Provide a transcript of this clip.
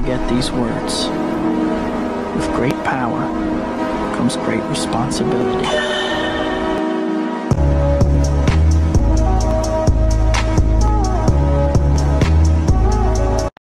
forget these words. With great power comes great responsibility.